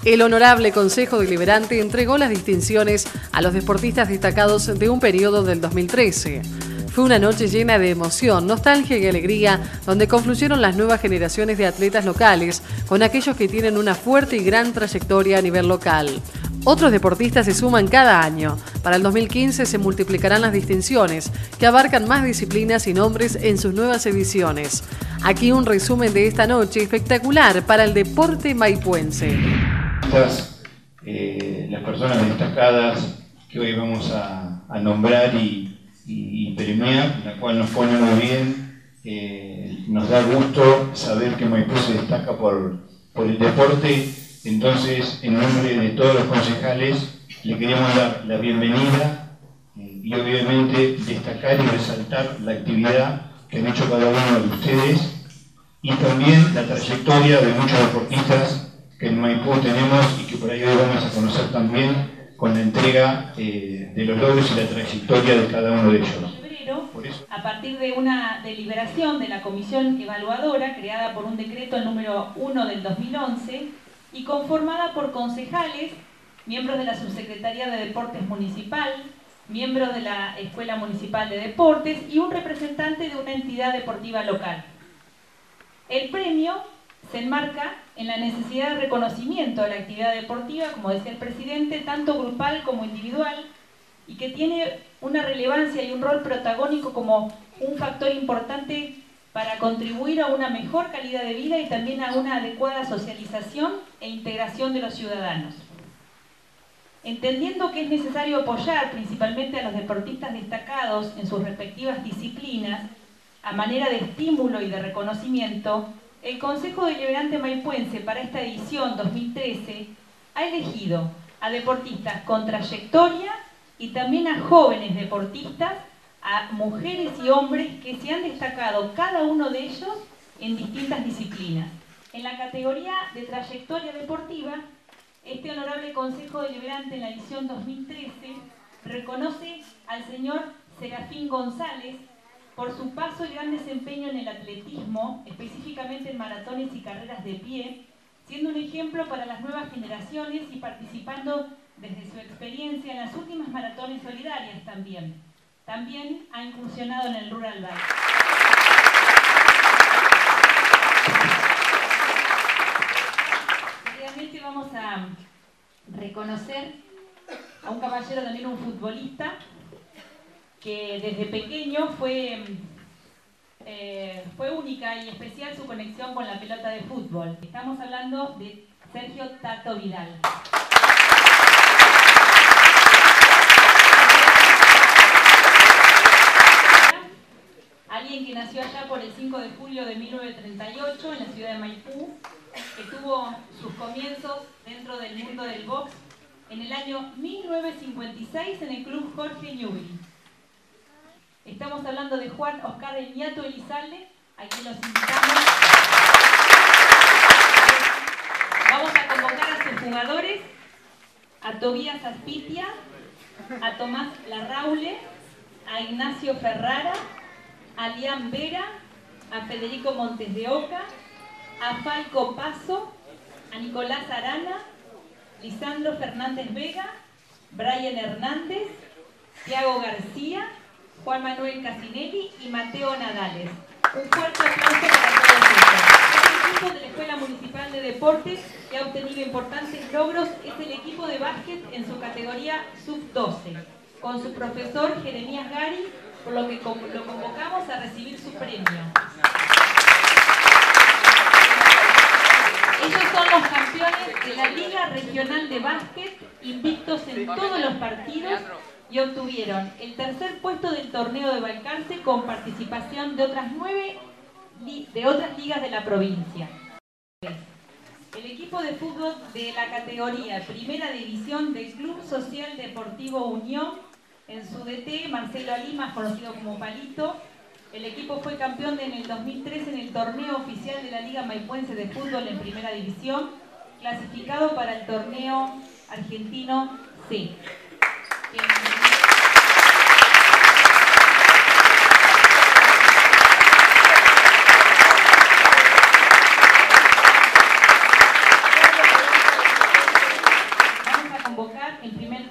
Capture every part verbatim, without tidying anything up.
El Honorable Consejo Deliberante entregó las distinciones a los deportistas destacados de un periodo del dos mil trece. Fue una noche llena de emoción, nostalgia y alegría, donde confluyeron las nuevas generaciones de atletas locales con aquellos que tienen una fuerte y gran trayectoria a nivel local. Otros deportistas se suman cada año. Para el dos mil quince se multiplicarán las distinciones, que abarcan más disciplinas y nombres en sus nuevas ediciones. Aquí un resumen de esta noche espectacular para el deporte maipuense. Estas, eh, las personas destacadas que hoy vamos a, a nombrar y, y, y premiar, la cual nos pone muy bien, eh, nos da gusto saber que Maipú se destaca por, por el deporte. Entonces, en nombre de todos los concejales, le queremos dar la bienvenida eh, y obviamente destacar y resaltar la actividad que han hecho cada uno de ustedes y también la trayectoria de muchos deportistas que en Maipú tenemos y que por ahí hoy vamos a conocer también con la entrega eh, de los logros y la trayectoria de cada uno de ellos. Por eso, a partir de una deliberación de la comisión evaluadora creada por un decreto número uno del dos mil once y conformada por concejales, miembros de la Subsecretaría de Deportes Municipal, miembros de la Escuela Municipal de Deportes y un representante de una entidad deportiva local. El premio se enmarca en la necesidad de reconocimiento de la actividad deportiva, como decía el presidente, tanto grupal como individual, y que tiene una relevancia y un rol protagónico como un factor importante para contribuir a una mejor calidad de vida y también a una adecuada socialización e integración de los ciudadanos. Entendiendo que es necesario apoyar principalmente a los deportistas destacados en sus respectivas disciplinas, a manera de estímulo y de reconocimiento, el Consejo Deliberante Maipuense para esta edición dos mil trece ha elegido a deportistas con trayectoria y también a jóvenes deportistas, a mujeres y hombres que se han destacado cada uno de ellos en distintas disciplinas. En la categoría de trayectoria deportiva, este Honorable Consejo Deliberante en la edición dos mil trece reconoce al señor Serafín González por su paso y gran desempeño en el atletismo, específicamente en maratones y carreras de pie, siendo un ejemplo para las nuevas generaciones y participando desde su experiencia en las últimas maratones solidarias también. También ha incursionado en el Rural Bike. Realmente vamos a reconocer a un caballero, también un futbolista, que desde pequeño fue, eh, fue única y especial su conexión con la pelota de fútbol. Estamos hablando de Sergio Tato Vidal. Alguien que nació allá por el cinco de julio de mil novecientos treinta y ocho en la ciudad de Maipú, que tuvo sus comienzos dentro del mundo del box en el año mil novecientos cincuenta y seis en el club Jorge Newbery. Estamos hablando de Juan Oscar Eñato Elizalde, a quien los invitamos. Vamos a convocar a sus jugadores, a Tobías Aspitia, a Tomás Larraule, a Ignacio Ferrara, a Liam Vera, a Federico Montes de Oca, a Falco Paso, a Nicolás Arana, Lisandro Fernández Vega, Brian Hernández, Tiago García, Juan Manuel Casinelli y Mateo Nadales. Un fuerte aplauso para todos ellos. Este equipo de la Escuela Municipal de Deportes, que ha obtenido importantes logros, es el equipo de básquet en su categoría sub doce, con su profesor Jeremías Gari, por lo que lo convocamos a recibir su premio. Ellos son los campeones de la Liga Regional de Básquet, invictos en todos los partidos, y obtuvieron el tercer puesto del torneo de Balcarce con participación de otras nueve de otras ligas de la provincia. El equipo de fútbol de la categoría Primera División del Club Social Deportivo Unión, en su D T, Marcelo Alimas, conocido como Palito. El equipo fue campeón en el dos mil tres en el torneo oficial de la Liga Maipuense de Fútbol en Primera División, clasificado para el torneo argentino C.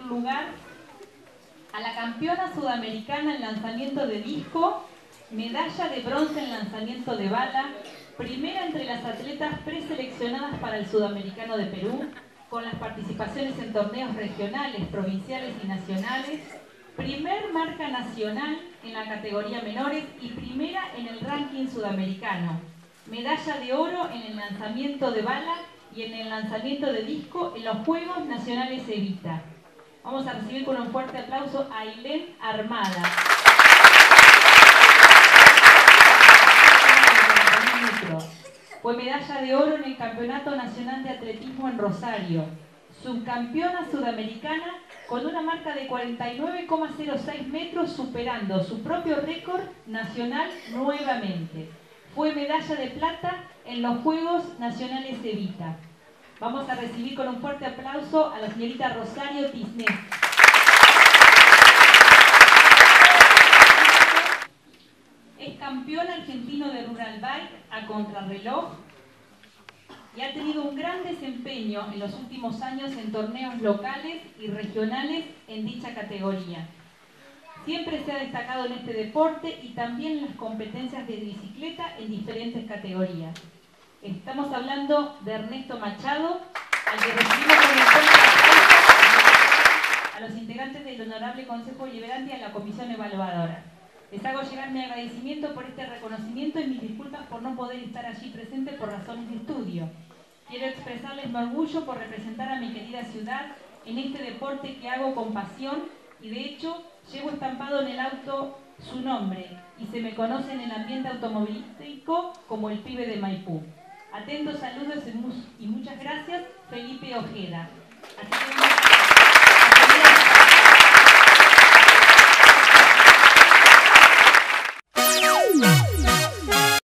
lugar a la campeona sudamericana en lanzamiento de disco, medalla de bronce en lanzamiento de bala, primera entre las atletas preseleccionadas para el Sudamericano de Perú, con las participaciones en torneos regionales, provinciales y nacionales, primer marca nacional en la categoría menores y primera en el ranking sudamericano, medalla de oro en el lanzamiento de bala y en el lanzamiento de disco en los Juegos Nacionales Evita. Vamos a recibir con un fuerte aplauso a Ailén Armada. Fue medalla de oro en el Campeonato Nacional de Atletismo en Rosario, subcampeona sudamericana con una marca de cuarenta y nueve coma cero seis metros, superando su propio récord nacional nuevamente. Fue medalla de plata en los Juegos Nacionales Evita. Vamos a recibir con un fuerte aplauso a la señorita Rosario Tisnet. Es campeón argentino de Rural Bike a contrarreloj y ha tenido un gran desempeño en los últimos años en torneos locales y regionales en dicha categoría. Siempre se ha destacado en este deporte y también en las competencias de bicicleta en diferentes categorías. Estamos hablando de Ernesto Machado, al que recibimos con un fuerte aplauso a los integrantes del Honorable Consejo Deliberante y a la Comisión Evaluadora. Les hago llegar mi agradecimiento por este reconocimiento y mis disculpas por no poder estar allí presente por razones de estudio. Quiero expresarles mi orgullo por representar a mi querida ciudad en este deporte que hago con pasión y de hecho llevo estampado en el auto su nombre y se me conoce en el ambiente automovilístico como el pibe de Maipú. Atentos saludos y muchas gracias, Felipe Ojeda. Así que